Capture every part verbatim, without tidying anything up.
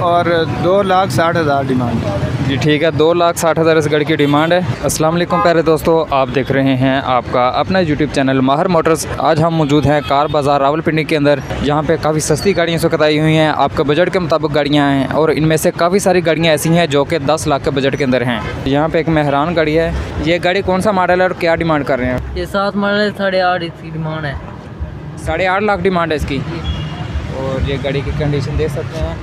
और दो लाख साठ हज़ार डिमांड है। जी ठीक है, दो लाख साठ हज़ार इस गाड़ी की डिमांड है। अस्सलाम वालेकुम प्यारे दोस्तों, आप देख रहे हैं आपका अपना यूट्यूब चैनल माहर मोटर्स। आज हम मौजूद हैं कार बाज़ार रावलपिंडी के अंदर, जहाँ पे काफ़ी सस्ती गाड़ियाँ इस वक्त आई हुई हैं, आपके बजट के मुताबिक गाड़ियाँ हैं और इनमें से काफ़ी सारी गाड़ियाँ ऐसी हैं जो कि दस लाख के बजट के अंदर हैं। यहाँ पे एक मेहरान गाड़ी है। ये गाड़ी कौन सा मॉडल है और क्या डिमांड कर रहे हैं? ये सात मॉडल साढ़े आठ इसकी डिमांड है। साढ़े आठ लाख डिमांड है इसकी। और ये गाड़ी की कंडीशन देख सकते हैं।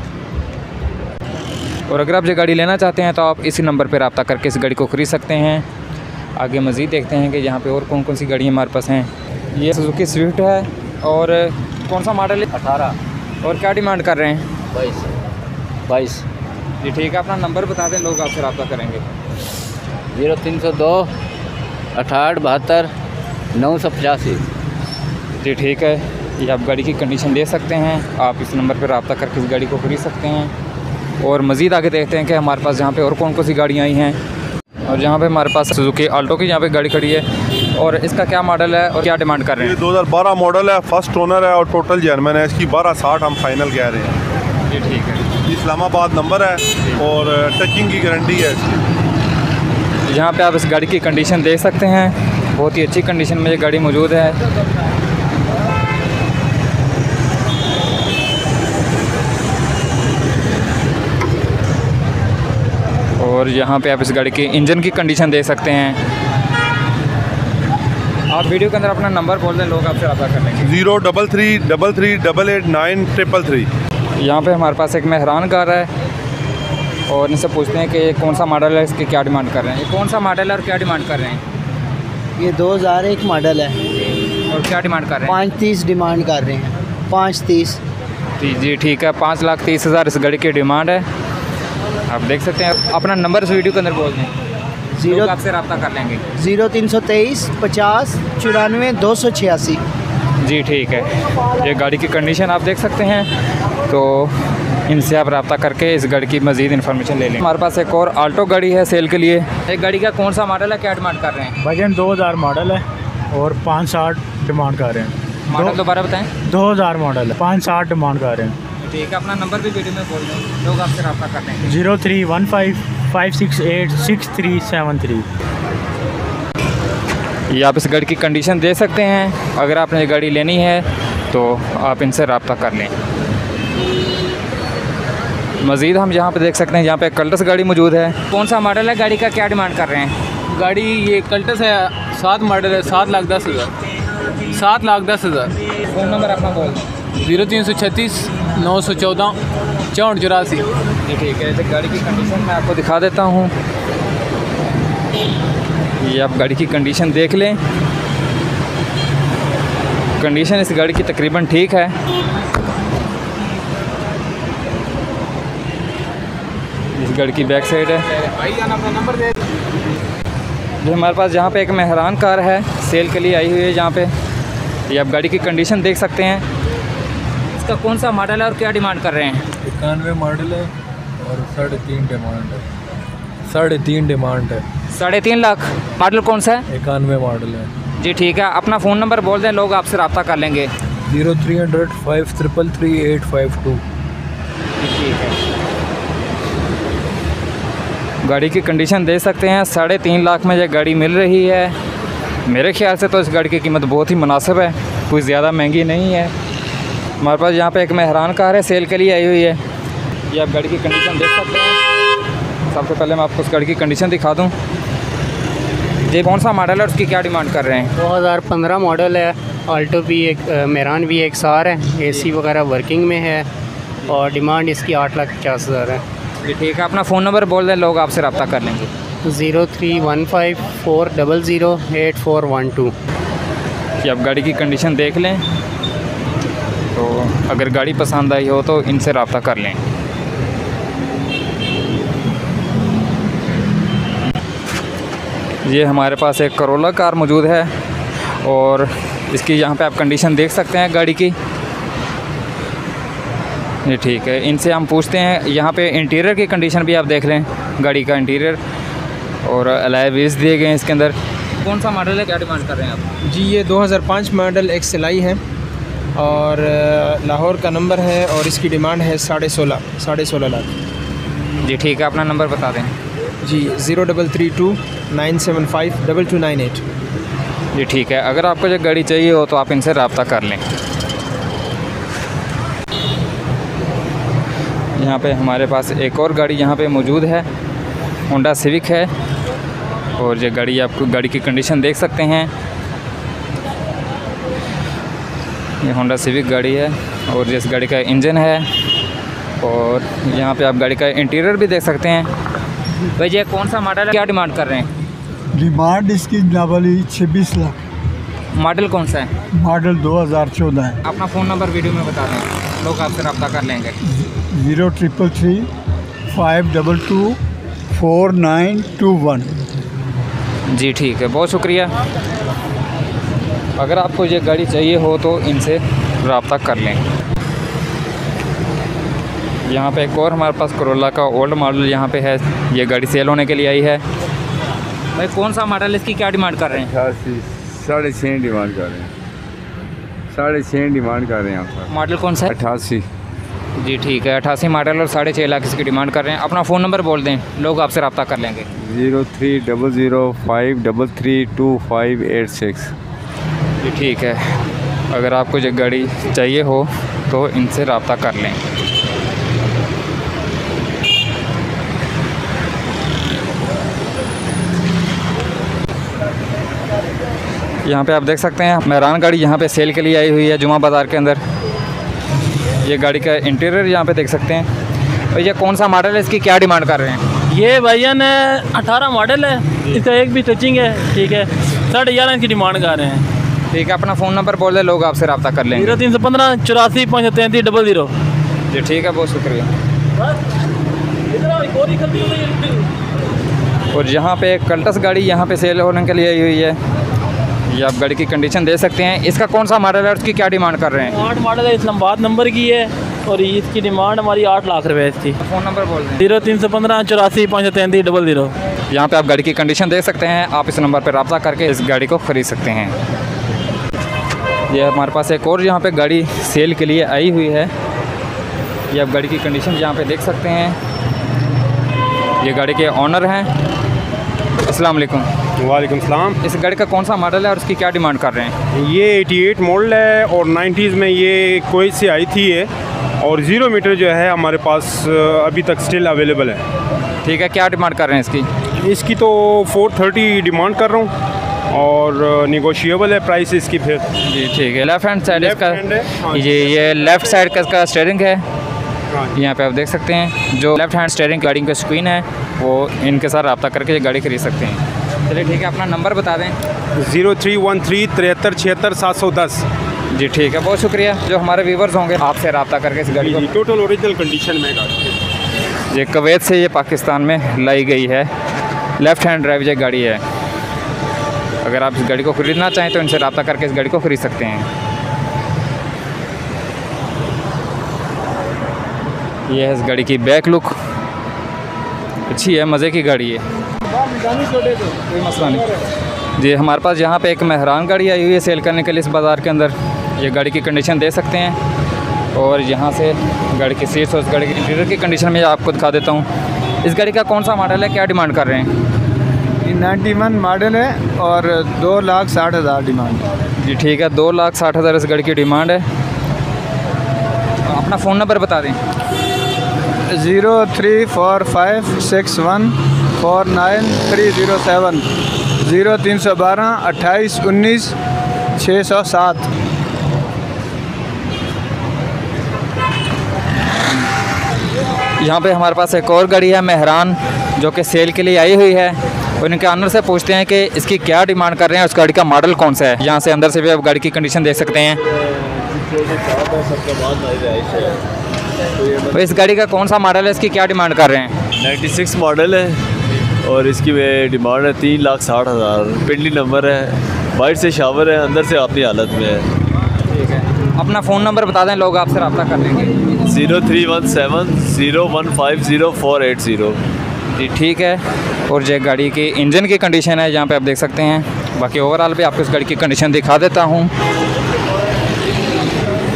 और अगर आप ये गाड़ी लेना चाहते हैं तो आप इसी नंबर पर रब्ता करके इस गाड़ी को ख़रीद सकते हैं। आगे मज़ीद देखते हैं कि यहाँ पे और कौन कौन सी गाड़ियाँ हमारे पास हैं। ये सुजुकी स्विफ्ट है और कौन सा मॉडल है? अठारह। और क्या डिमांड कर रहे हैं? बाईस। बाईस। जी ठीक है, अपना नंबर बता दें, लोग आपसे रब्ता करेंगे। जीरो तीन सौ दो अठाठ बहत्तर नौ सौ पचासी। जी ठीक है, ये आप गाड़ी की कंडीशन दे सकते हैं। आप इस नंबर पर रब्ता करके इस गाड़ी को खरीद सकते हैं। और मज़ीद आगे देखते हैं कि हमारे पास यहाँ पे और कौन कौन सी गाड़ियाँ आई हैं। और यहाँ पे हमारे पास सुजुकी आल्टो की यहाँ पे गाड़ी खड़ी है। और इसका क्या मॉडल है और क्या डिमांड कर रहे हैं? ये दो हज़ार बारह मॉडल है, फर्स्ट ओनर है और टोटल जर्मन है। इसकी बारह साठ हम फाइनल कह रहे हैं। जी ठीक है, इस्लामाबाद नंबर है और टचिंग की गारंटी है इसकी। यहाँ पे आप इस गाड़ी की कंडीशन देख सकते हैं, बहुत ही अच्छी कंडीशन में ये गाड़ी मौजूद है। और यहाँ पे आप इस गाड़ी के इंजन की कंडीशन देख सकते हैं। आप वीडियो के अंदर अपना नंबर बोल दें, लोग आपसे रब्ता कर लेंगे। Zero double three double three double eight nine triple three. यहाँ पे हमारे पास एक मेहरान कार है और इनसे पूछते हैं कि ये कौन सा मॉडल है, इसकी क्या डिमांड कर रहे हैं। ये कौन सा मॉडल है और क्या डिमांड कर रहे हैं? ये दो हज़ार एक मॉडल है और क्या डिमांड कर रहे हैं? पाँच तीस डिमांड कर रहे हैं। पाँच तीस। जी जी ठीक है, पाँच लाख तीस हज़ार इस गाड़ी की डिमांड है। आप देख सकते हैं, अपना नंबर इस वीडियो के अंदर बोल दें, जीरो आपसे रब्ता कर लेंगे। ज़ीरो तीन सौ तेईस पचास चौरानवे दो सौ छियासी। जी ठीक है, ये गाड़ी की कंडीशन आप देख सकते हैं, तो इनसे आप रब्ता करके इस गाड़ी की मज़ीद इन्फॉर्मेशन ले लें। हमारे पास एक और आल्टो गाड़ी है सेल के लिए। एक गाड़ी का कौन सा मॉडल है, क्या डिमांड कर रहे हैं? वजन दो हज़ार मॉडल है और पाँच साठ डिमांड कर रहे हैं। मॉडल दोबारा बताएं। दो हज़ार मॉडल है, पाँच साठ डिमांड कर रहे हैं। ठीक है, अपना नंबर भी वीडियो में बोल दें, लोग आपसे रब्ता कर लेंगे। Zero three one five five six eight six three seven three. ये आप इस गाड़ी की कंडीशन दे सकते हैं। अगर आपने ये गाड़ी लेनी है तो आप इनसे रब्ता कर लें। मज़ीद हम यहाँ पे देख सकते हैं, यहाँ पे कल्टस गाड़ी मौजूद है। कौन सा मॉडल है गाड़ी का, क्या डिमांड कर रहे हैं? गाड़ी ये कल्टस है, सात मॉडल है, सात लाख दस हज़ार सात लाख दस हज़ार। फ़ोन नंबर अपना बोल दें। जीरो तीन सौ छत्तीस नौ सौ चौदह चौंठ चौरासी। जी ठीक है, इस गाड़ी की कंडीशन मैं आपको दिखा देता हूँ। ये आप गाड़ी की कंडीशन देख लें। कंडीशन इस गाड़ी की तकरीबन ठीक है। इस गाड़ी की बैक साइड है। जो हमारे पास यहाँ पे एक मेहरान कार है सेल के लिए आई हुई है। जहाँ पे ये आप गाड़ी की कंडीशन देख सकते हैं। इसका कौन सा मॉडल है और क्या डिमांड कर रहे हैं? इक्यानवे मॉडल है और साढ़े तीन डिमांड है। साढ़े तीन डिमांड है। साढ़े तीन लाख मॉडल कौन सा है? इक्यानवे मॉडल है। जी ठीक है, अपना फ़ोन नंबर बोल दें, लोग आपसे रब्ता कर लेंगे। Zero three hundred five triple three eight five two. ठीक है, गाड़ी की कंडीशन दे सकते हैं। साढ़े तीन लाख में ये गाड़ी मिल रही है। मेरे ख्याल से तो इस गाड़ी की कीमत बहुत ही मुनासिब है, कोई ज़्यादा महंगी नहीं है। हमारे पास यहाँ पे एक मेहरान कार है सेल के लिए आई हुई है। ये आप गाड़ी की कंडीशन देख सकते हैं। सबसे पहले मैं आपको उस गाड़ी की कंडीशन दिखा दूँ। ये कौन सा मॉडल है, उसकी क्या डिमांड कर रहे हैं? दो हज़ार पंद्रह मॉडल है। आल्टो भी एक, मेहरान भी एक सार है। एसी वगैरह वर्किंग में है और डिमांड इसकी आठ लाख पचास हज़ार है। जी ठीक है, अपना फ़ोन नंबर बोल दें, लोग आपसे रब्ता कर लेंगे। Zero three one five four double zero eight four one two. कि आप गाड़ी की कंडीशन देख लें, तो अगर गाड़ी पसंद आई हो तो इनसे रब्ता कर लें। ये हमारे पास एक करोला कार मौजूद है और इसकी यहाँ पे आप कंडीशन देख सकते हैं गाड़ी की। ये ठीक है, इनसे हम पूछते हैं। यहाँ पे इंटीरियर की कंडीशन भी आप देख लें, गाड़ी का इंटीरियर और अलॉय व्हील्स दिए गए हैं इसके अंदर। कौन सा मॉडल है, क्या डिमांड कर रहे हैं आप? जी ये दो हज़ार पाँच मॉडल एक सिलाई है और लाहौर का नंबर है और इसकी डिमांड है साढ़े सोलह साढ़े सोलह लाख। जी ठीक है, अपना नंबर बता दें। जी zero double three two nine seven five double two nine eight. जी ठीक है, अगर आपको जो गाड़ी चाहिए हो तो आप इनसे रब्ता कर लें। यहाँ पे हमारे पास एक और गाड़ी यहाँ पे मौजूद है, होंडा सिविक है। और ये गाड़ी आपको गाड़ी की कंडीशन देख सकते हैं। ये होंडा सिविक गाड़ी है और जिस गाड़ी का इंजन है। और यहाँ पे आप गाड़ी का इंटीरियर भी देख सकते हैं। भाई ये कौन सा मॉडल है, क्या डिमांड कर रहे हैं? डिमांड इसकी डबल छब्बीस लाख। मॉडल कौन सा है? मॉडल दो हज़ार चौदह है। अपना फ़ोन नंबर वीडियो में बता दें, लोग आपसे रब्ता कर लेंगे। Zero triple three five double two four nine two one. जी ठीक है, बहुत शुक्रिया। अगर आपको ये गाड़ी चाहिए हो तो इनसे रब्ता कर लें। यहाँ पे एक और हमारे पास कोरोला का ओल्ड मॉडल यहाँ पे है, ये गाड़ी सेल होने के लिए आई है। भाई कौन सा मॉडल, इसकी क्या डिमांड कर रहे हैं? अठासी साढ़े छः डिमांड कर रहे हैं, साढ़े छः डिमांड कर रहे हैं आप। मॉडल कौन सा है? अठासी। जी ठीक है, अठासी मॉडल और साढ़े छः लाख इसकी डिमांड कर रहे हैं। अपना फ़ोन नंबर बोल दें, लोग आपसे रब्ता कर लेंगे। Zero three double zero five double three two five eight six. जी ठीक है, अगर आपको जो गाड़ी चाहिए हो तो इनसे रब्ता कर लें। यहाँ पे आप देख सकते हैं मेहरान गाड़ी यहाँ पे सेल के लिए आई हुई है जुमा बाज़ार के अंदर। ये गाड़ी का इंटीरियर यहाँ पे देख सकते हैं। और ये कौन सा मॉडल है, इसकी क्या डिमांड कर रहे हैं? ये भाईजान अठारह मॉडल है, इसका एक भी टचिंग है। ठीक है, साढ़े ग्यारह इसकी डिमांड कर रहे हैं। ठीक है, अपना फ़ोन नंबर बोल दे, लोग आपसे रब्ता कर लेंगे। जीरो तीन सौ पंद्रह चौरासी पाँच सौ तैंतीस डबल ज़ीरो। जी ठीक है, बहुत शुक्रिया। और यहाँ पे कल्टस गाड़ी यहाँ पे सेल होने के लिए आई हुई है। ये आप गाड़ी की कंडीशन दे सकते हैं। इसका कौन सा मॉडल है, उसकी क्या डिमांड कर रहे हैं? आठ मॉडल है, इस्लामाबाद नंबर की है और इसकी डिमांड हमारी आठ लाख रुपए इसकी। फ़ोन नंबर बोल दें। जीरो तीन सौ पंद्रह चौरासी पाँच सौ तैंतीस डबल ज़ीरो। यहाँ पे आप गाड़ी की कंडीशन देख सकते हैं। आप इस नंबर पर रब्ता करके इस गाड़ी को ख़रीद सकते हैं। ये हमारे पास एक और यहाँ पे गाड़ी सेल के लिए आई हुई है। ये आप गाड़ी की कंडीशन यहाँ पे देख सकते हैं। ये गाड़ी के ऑनर हैं। अस्सलाम वालेकुम। वालेकुम सलाम। इस गाड़ी का कौन सा मॉडल है और उसकी क्या डिमांड कर रहे हैं? ये अठासी मॉडल है और नाइन्टीज़ में ये कोई से आई थी है और ज़ीरो मीटर जो है हमारे पास अभी तक स्टिल अवेलेबल है। ठीक है, क्या डिमांड कर रहे हैं इसकी? इसकी तो फोर थर्टी डिमांड कर रहा हूँ और निगोशिएबल है प्राइस इसकी फिर। जी ठीक है। लेफ़्ट हैंड साइड इसका ये ये लेफ़्ट साइड का इसका स्टीयरिंग है। यहाँ पे आप देख सकते हैं जो लेफ़्ट हैंड स्टीयरिंग गाड़ी का स्क्रीन है वो इनके साथ रब्ता करके ये गाड़ी खरीद सकते हैं। चलिए ठीक है, अपना नंबर बता दें। ज़ीरो थ्री वन थ्री तिहत्तर छिहत्तर सात सौ दस। जी ठीक है, बहुत शुक्रिया। जो हमारे व्यूवर्स होंगे आपसे रब्ता करके इस गाड़ी को टोटल ओरिजिनल कंडीशन में गाड़ी ये कुवैत से ये पाकिस्तान में लाई गई है। लेफ़्ट हैंड ड्राइव ये गाड़ी है। अगर आप इस गाड़ी को ख़रीदना चाहें तो इनसे रब्ता करके इस गाड़ी को ख़रीद सकते हैं। ये है इस गाड़ी की बैक लुक, अच्छी है, मज़े की गाड़ी है, कोई मसला नहीं। जी हमारे पास यहाँ पे एक मेहरान गाड़ी आई हुई है सेल करने के लिए इस बाज़ार के अंदर। ये गाड़ी की कंडीशन दे सकते हैं और यहाँ से गाड़ी की सीट्स और इस गाड़ी की इंटीरियर की कंडीशन में आपको दिखा देता हूँ। इस गाड़ी का कौन सा मॉडल है, क्या डिमांड कर रहे हैं? ये नाइन्टी वन मॉडल है और दो लाख साठ हज़ार डिमांड। जी ठीक है, दो लाख साठ हज़ार इस गाड़ी की डिमांड है। अपना फ़ोन नंबर बता दें। Zero three four five six one four nine three zero seven. Zero तीन सौ बारह अट्ठाईस उन्नीस छः सौ सात। यहाँ पे हमारे पास एक और गाड़ी है मेहरान जो कि सेल के लिए आई हुई है। और इनके ऑनर से पूछते हैं कि इसकी क्या डिमांड कर रहे हैं, उस गाड़ी का मॉडल कौन सा है। यहाँ से अंदर से भी आप गाड़ी की कंडीशन देख सकते हैं। तो इस गाड़ी का कौन सा मॉडल है, इसकी क्या डिमांड कर रहे हैं? नाइन्टी सिक्स मॉडल है और इसकी डिमांड है तीन लाख साठ हज़ार। पिंडली नंबर है, बाहर से शावर है, अंदर से अपनी हालत में है। ठीक है, अपना फ़ोन नंबर बता दें, लोग आपसे रब्ता कर लेंगे। Zero three one seven zero one five zero four eight zero. जी ठीक है। और ये गाड़ी की इंजन की कंडीशन है जहाँ पे आप देख सकते हैं। बाकी ओवरऑल भी आपको इस गाड़ी की कंडीशन दिखा देता हूँ।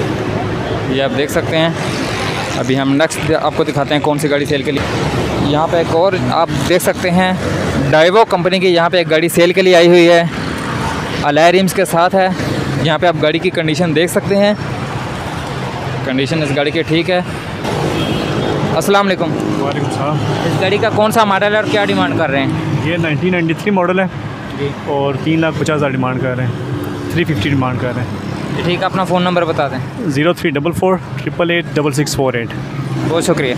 ये आप देख सकते हैं। अभी हम नेक्स्ट आपको दिखाते हैं कौन सी गाड़ी सेल के लिए। यहाँ पे एक और आप देख सकते हैं डाइवो कंपनी की यहाँ पे एक गाड़ी सेल के लिए आई हुई है, अलॉय रिम्स के साथ है। यहाँ पे आप गाड़ी की कंडीशन देख सकते हैं, कंडीशन इस गाड़ी की ठीक है। अस्सलाम वालेकुम। वालेकुम सलाम। इस गाड़ी का कौन सा मॉडल है और क्या डिमांड कर रहे हैं? ये नाइनटीन नाइन्टी थ्री मॉडल है और तीन लाख पचास हज़ार डिमांड कर रहे हैं, थ्री फिफ्टी डिमांड कर रहे हैं। ठीक है, अपना फ़ोन नंबर बता दें। Zero three double four triple eight double six four eight. बहुत शुक्रिया।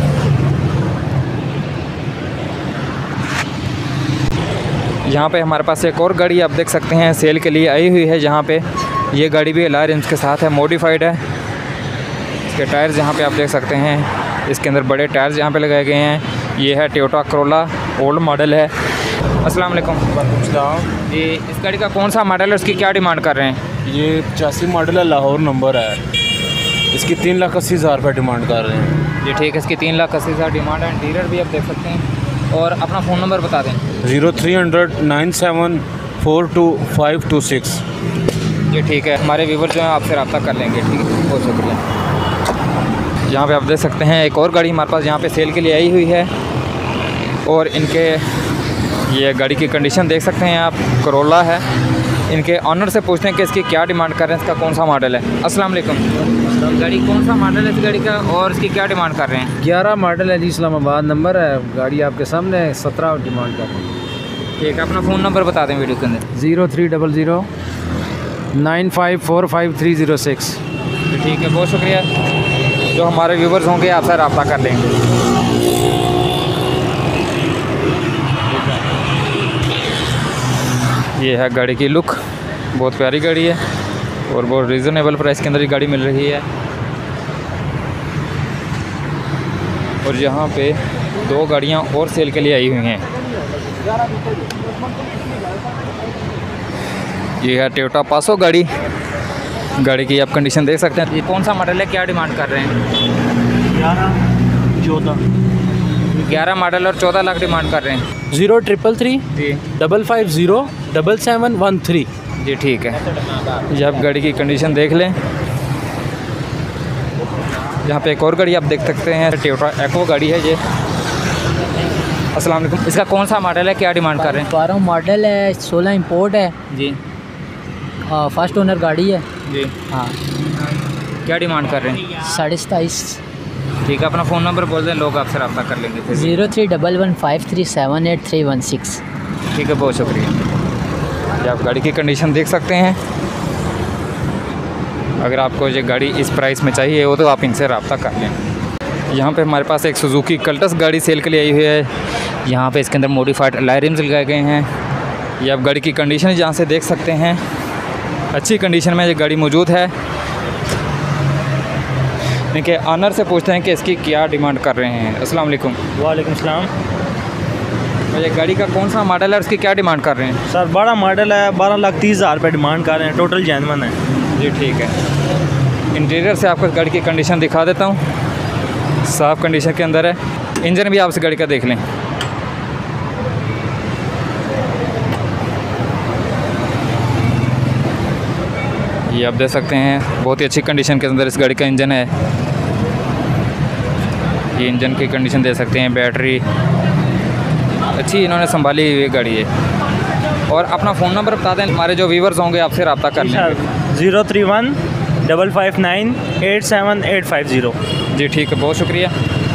यहाँ पे हमारे पास एक और गाड़ी आप देख सकते हैं सेल के लिए आई हुई है। जहाँ पे ये गाड़ी भी अलॉय रिम्स के साथ है, मॉडिफाइड है। इसके टायर्स यहाँ पे आप देख सकते हैं, इसके अंदर बड़े टायर्स यहाँ पे लगाए गए हैं। ये है टोयोटा करोला, ओल्ड मॉडल है। अस्सलाम वालेकुम। जी, इस गाड़ी का कौन सा मॉडल है, उसकी क्या डिमांड कर रहे हैं? ये पचासी मॉडल है, लाहौर नंबर है। इसकी तीन लाख अस्सी हज़ार रुपये डिमांड कर रहे हैं। जी ठीक है, इसकी तीन लाख अस्सी हज़ार डिमांड है। इंटीरियर भी आप देख सकते हैं। और अपना फ़ोन नंबर बता दें। Zero three hundred nine seven four two five two six. जी ठीक है, हमारे व्यूवर जो हैं आपसे रब्ता कर लेंगे। ठीक है, बहुत शुक्रिया। यहाँ पे आप देख सकते हैं एक और गाड़ी हमारे पास यहाँ पे सेल के लिए आई हुई है। और इनके ये गाड़ी की कंडीशन देख सकते हैं आप, करोला है। इनके ऑनर से पूछते हैं कि इसकी क्या डिमांड कर रहे हैं, इसका कौन सा मॉडल है। अस्सलाम वालेकुम। गाड़ी कौन सा मॉडल है इस गाड़ी का और इसकी क्या डिमांड कर रहे हैं? ग्यारह मॉडल है जी, इस्लामाबाद नंबर है। गाड़ी आपके सामने सत्रह डिमांड कर रहे हैं। ठीक है, अपना फ़ोन नंबर बता दें वीडियो के अंदर। Zero three double zero nine five four five three zero six. ठीक है, बहुत शुक्रिया। जो हमारे व्यूवर्स होंगे आपसे रब्ता कर लेंगे। ये है गाड़ी की लुक, बहुत प्यारी गाड़ी है और बहुत रीज़नेबल प्राइस के अंदर ये गाड़ी मिल रही है। और यहाँ पे दो गाड़ियाँ और सेल के लिए आई हुई हैं। ये है टोयोटा पासो गाड़ी। गाड़ी की आप कंडीशन देख सकते हैं। ये कौन सा मॉडल है, क्या डिमांड कर रहे हैं? ग्यारह चौदह ग्यारह मॉडल और चौदह लाख डिमांड कर रहे हैं। ज़ीरो ट्रिपल थ्री जी double five zero double seven one three. जी ठीक है, ये आप गाड़ी की कंडीशन देख लें। यहाँ पे एक और गाड़ी आप देख सकते हैं, टोयोटा एक्वा गाड़ी है ये। अस्सलाम वालेकुम। इसका कौन सा मॉडल है, क्या डिमांड कर रहे हैं? बारह मॉडल है, सोलह इंपोर्ट है जी। हाँ, फर्स्ट ओनर गाड़ी है जी। हाँ। क्या डिमांड कर रहे हैं? साढ़े सताईस। ठीक है, अपना फ़ोन नंबर बोल दें, लोग आपसे रब्ता कर लेंगे। Zero three double one five three seven eight three one six. ठीक है, बहुत शुक्रिया। ये आप गाड़ी की कंडीशन देख सकते हैं। अगर आपको ये गाड़ी इस प्राइस में चाहिए हो तो आप इनसे रब्ता कर लें। यहाँ पे हमारे पास एक सुजुकी कल्टस गाड़ी सेल के लिए आई हुई है। यहाँ पे इसके अंदर मॉडिफाइड अलॉय रिम्स लगाए गए हैं। ये आप गाड़ी की कंडीशन यहाँ से देख सकते हैं, अच्छी कंडीशन में ये गाड़ी मौजूद है। इनके ऑनर से पूछते हैं कि इसकी क्या डिमांड कर रहे हैं। अस्सलाम वालेकुम। वालेकुम सलाम। ये गाड़ी का कौन सा मॉडल है और इसकी क्या डिमांड कर रहे हैं? सर बारह मॉडल है, बारह लाख तीस हज़ार रुपये डिमांड कर रहे हैं, टोटल जेन्युइन है। जी ठीक है, इंटीरियर से आपको गाड़ी की कंडीशन दिखा देता हूँ, साफ़ कंडीशन के अंदर है। इंजन भी आप इस गाड़ी का देख लें। ये आप देख सकते हैं, बहुत ही अच्छी कंडीशन के अंदर इस गाड़ी का इंजन है। ये इंजन की कंडीशन दे सकते हैं, बैटरी अच्छी इन्होंने संभाली हुई गाड़ी है। और अपना फ़ोन नंबर बता दें, हमारे जो व्यूवर्स होंगे आपसे रब्ता कर लेंगे। Zero three one double five nine eight seven eight five zero. जी ठीक है, बहुत शुक्रिया।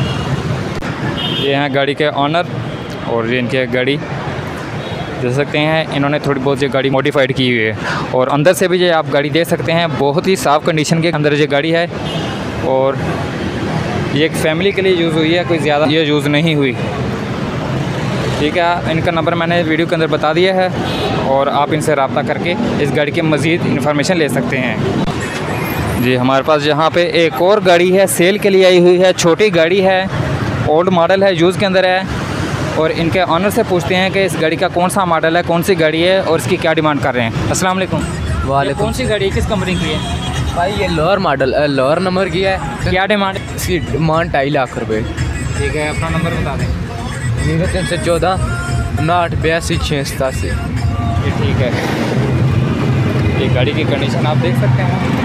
ये हैं गाड़ी के ऑनर और ये इनकी गाड़ी देख सकते हैं। इन्होंने थोड़ी बहुत ये गाड़ी मॉडिफाइड की हुई है और अंदर से भी ये आप गाड़ी देख सकते हैं, बहुत ही साफ़ कंडीशन के अंदर ये गाड़ी है। और ये एक फैमिली के लिए यूज़ हुई है, कोई ज़्यादा ये यूज़ नहीं हुई। ठीक है, इनका नंबर मैंने वीडियो के अंदर बता दिया है और आप इनसे रब्ता करके इस गाड़ी की मज़ीद इन्फॉर्मेशन ले सकते हैं। जी, हमारे पास यहाँ पे एक और गाड़ी है सेल के लिए आई हुई है, छोटी गाड़ी है, ओल्ड मॉडल है, यूज़ के अंदर है। और इनके ऑनर से पूछते हैं कि इस गाड़ी का कौन सा मॉडल है, कौन सी गाड़ी है और इसकी क्या डिमांड कर रहे हैं। अस्सलाम वालेकुम। वालेकुम। कौन सी गाड़ी है, किस कंपनी की है? भाई ये लोअर मॉडल लोअर नंबर की है। क्या डिमांड? इसकी डिमांड ढाई लाख रुपए। ठीक है, अपना नंबर बता दें। जीरो तीन सौ चौदह नाट बयासी छः सतासी। ठीक है, ये गाड़ी की कंडीशन आप देख सकते हैं।